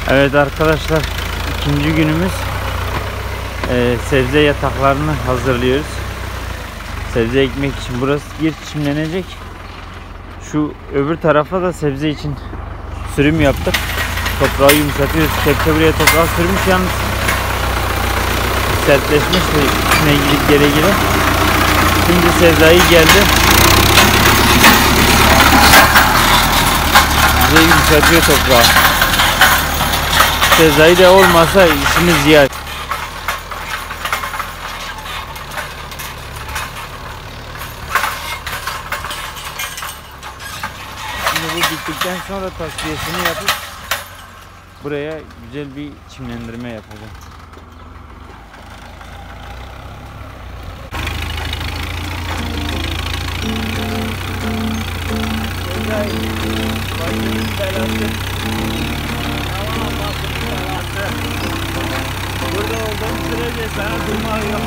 Evet arkadaşlar, ikinci günümüz. Sebze yataklarını hazırlıyoruz. Sebze ekmek için burası bir çimlenecek. Şu öbür tarafa da sebze için sürüm yaptık. Toprağı yumuşatıyoruz. Kepçe buraya toprağı sürmüş, yalnız sertleşmiş içine gidip gele gele. Şimdi Sezai geldi. Bize yumuşatıyor toprağı. Sezai de olmasa işimiz ziyaret. Şimdi bu bittikten sonra tasfiyesini yapıp buraya güzel bir çimlendirme yapacağım. Sezai, başımın belası. Tamam, başımın belası. Burada olduğum sürece sana durmak yok.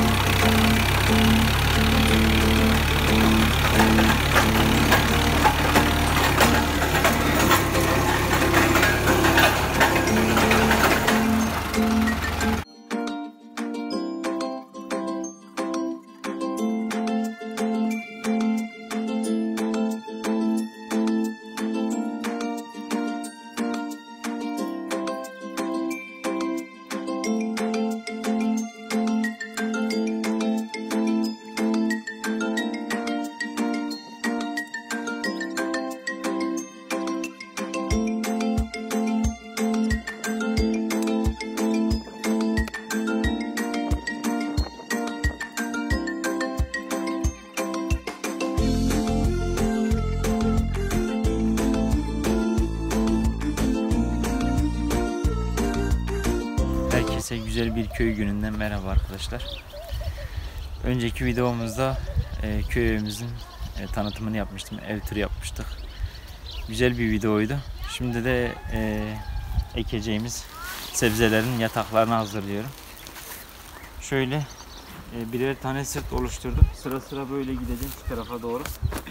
Herkese güzel bir köy gününden merhaba arkadaşlar. Önceki videomuzda köy evimizin tanıtımını yapmıştım. Ev turu yapmıştık. Güzel bir videoydu. Şimdi de ekeceğimiz sebzelerin yataklarını hazırlıyorum. Şöyle birer tane sırt oluşturdum. Sıra sıra böyle gideceğim şu tarafa doğru.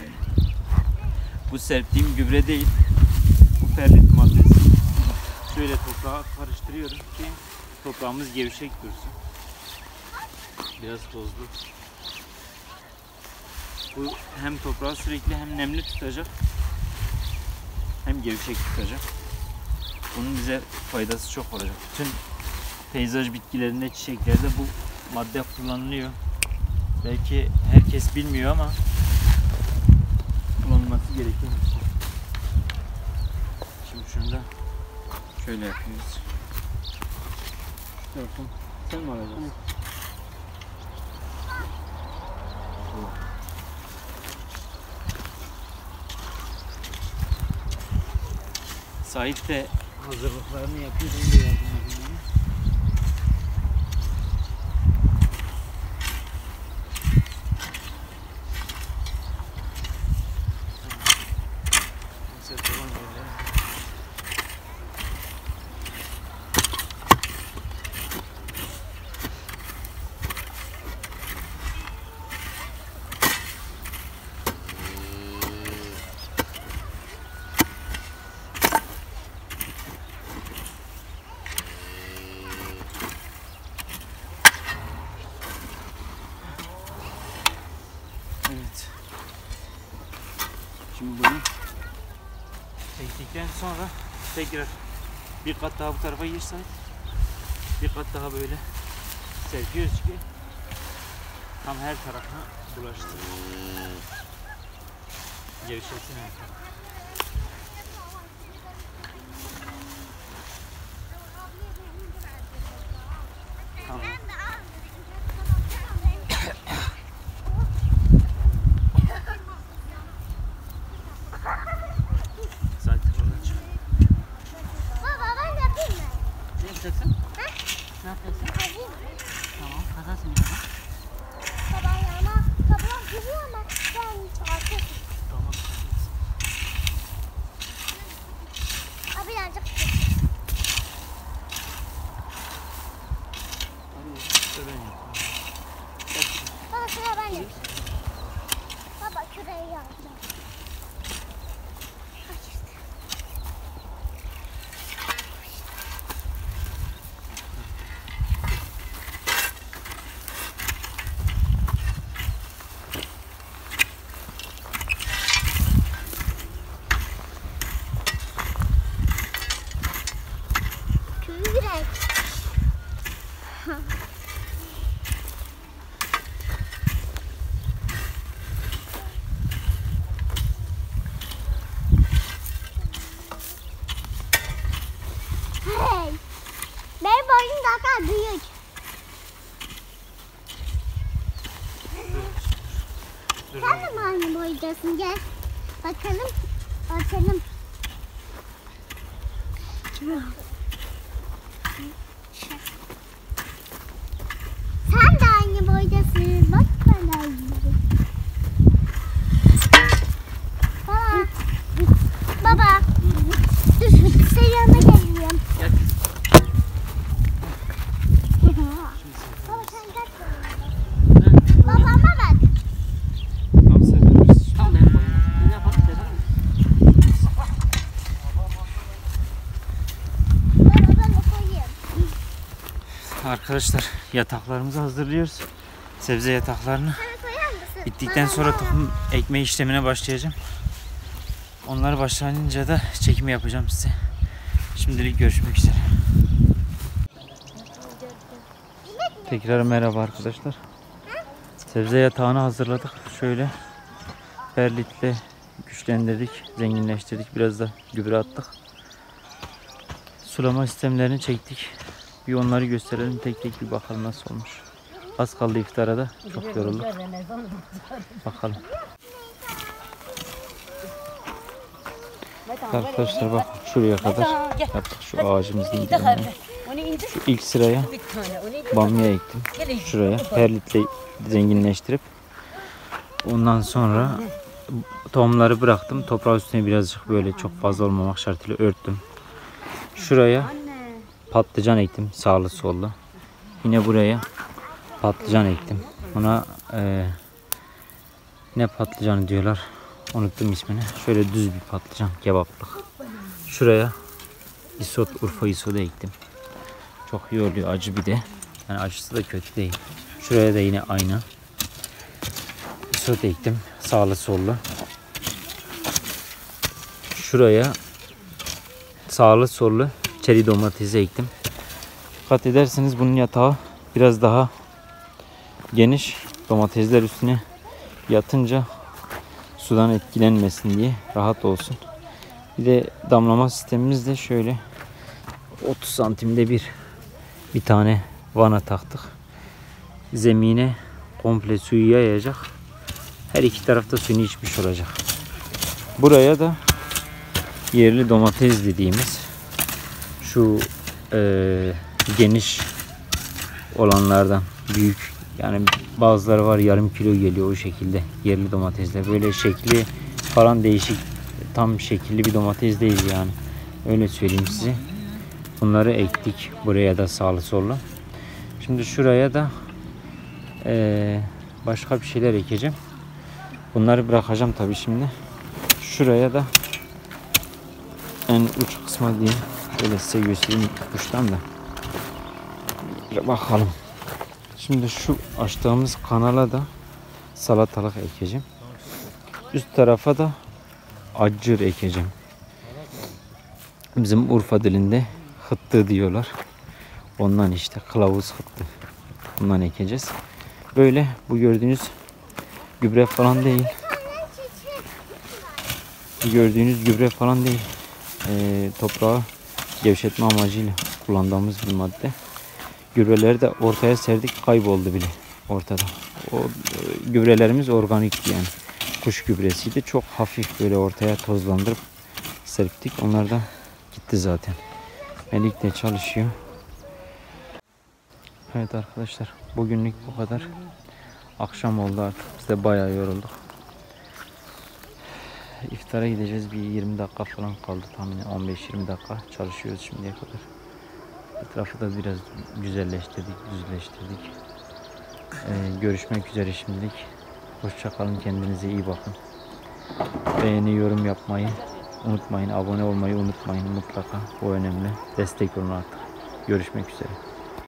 Bu serptiğim gübre değil. Bu perlit maddesi. Şöyle toprağa karıştırıyorum ki toprağımız gevşek dursun. Biraz tozlu. Bu hem toprağı sürekli hem nemli tutacak, hem gevşek tutacak. Bunun bize faydası çok olacak. Bütün peyzaj bitkilerinde, çiçeklerde bu madde kullanılıyor. Belki herkes bilmiyor ama kullanılması gereken bir şey. Şimdi şunu da şöyle yapıyoruz. Sen mi alacaksın? Evet. Sahip de hazırlıklarını yapıyor. Ben de yardım edeyim. Evet. Şimdi bunu çektikten sonra tekrar bir kat daha bu tarafa girsen, bir kat daha böyle serpiyoruz ki tam her tarafına bulaşsın. Gevşetsin her tarafı. Tamam. Ne yapıyorsun? Tamam, kazasın biraz. Tabağım giriyor ama ben artık. Tamam. Abi birazcık. Baba şuraya ben yapayım. Baba şuraya yapacağım. Yürek. Hey. Benim boyum daha büyük. Sen de mi aynı boydasın? Gel. Bakalım. Bakalım. Sen de aynı boydasın. Bak ben de aynı boydasın. Baba. Baba. Dur. Senin yanına geleyim. Gel. Baba sen kaç babama bak. Tam seviyoruz. Tam benim boyum. Ne yapalım dedim. Baba ben de koyayım. Arkadaşlar yataklarımızı hazırlıyoruz. Sebze yataklarını. Sen koyar mısın? Bittikten Baba, sonra baba. tohum ekme işlemine başlayacağım. Onlar başlayınca da çekimi yapacağım size. Şimdilik görüşmek üzere. Tekrar merhaba arkadaşlar. Sebze yatağını hazırladık. Şöyle perlitle güçlendirdik, zenginleştirdik. Biraz da gübre attık. Sulama sistemlerini çektik. Bir onları gösterelim. Tek tek bir bakalım nasıl olmuş. Az kaldı iftara da. Çok yorulduk. Bakalım. Arkadaşlar bak şuraya kadar yaptık şu ağacımızın dibine. Şu ilk sıraya bamya ektim. Şuraya perlitle zenginleştirip ondan sonra tohumları bıraktım. Toprağı üstüne birazcık böyle çok fazla olmamak şartıyla örttüm. Şuraya patlıcan ektim sağlı sollu. Yine buraya patlıcan ektim. Buna ne patlıcanı diyorlar? Unuttum ismini. Şöyle düz bir patlıcan, kebaplık. Şuraya isot, Urfa isotu ektim. Çok iyi oluyor, acı bir de. Yani acısı da kötü değil. Şuraya da yine aynı. Isot ektim, sağlı sollu. Şuraya sağlı sollu çeri domatesi ektim. Dikkat ederseniz bunun yatağı biraz daha geniş. Domatesler üstüne yatınca sudan etkilenmesin diye rahat olsun. Bir de damlama sistemimiz de şöyle 30 santimde bir tane vana taktık. Zemine komple suyu yayacak. Her iki tarafta suyunu içmiş olacak. Buraya da yerli domates dediğimiz şu geniş olanlardan büyük, yani bazıları var yarım kilo geliyor o şekilde yerli domatesler. Böyle şekli falan değişik, tam şekilli bir domates değil yani. Öyle söyleyeyim size. Bunları ektik buraya da sağlı sollu. Şimdi şuraya da başka bir şeyler ekeceğim. Bunları bırakacağım tabii şimdi. Şuraya da en uç kısma diyeyim. Şöyle size göstereyim uçtan da. Bakalım. Şimdi şu açtığımız kanala da salatalık ekeceğim. Üst tarafa da acır ekeceğim. Bizim Urfa dilinde hıttı diyorlar. Ondan işte kılavuz hıttı. Ondan ekeceğiz. Böyle bu gördüğünüz gübre falan değil. Bu gördüğünüz gübre falan değil. Toprağı gevşetme amacıyla kullandığımız bir madde. Gübreleri de ortaya serdik, kayboldu bile ortada. O gübrelerimiz organikti yani. Kuş gübresiydi. Çok hafif böyle ortaya tozlandırıp serptik. Onlar da gitti zaten. Melik de çalışıyor. Evet arkadaşlar, bugünlük bu kadar. Akşam oldu artık. Biz de bayağı yorulduk. İftara gideceğiz. Bir 20 dakika falan kaldı tahminen. 15-20 dakika çalışıyoruz şimdiye kadar. Etrafı da biraz güzelleştirdik, düzleştirdik. Görüşmek üzere şimdilik. Hoşça kalın, kendinize iyi bakın. Beğeni, yorum yapmayı unutmayın. Abone olmayı unutmayın mutlaka. Bu önemli. Destek olun artık. Görüşmek üzere.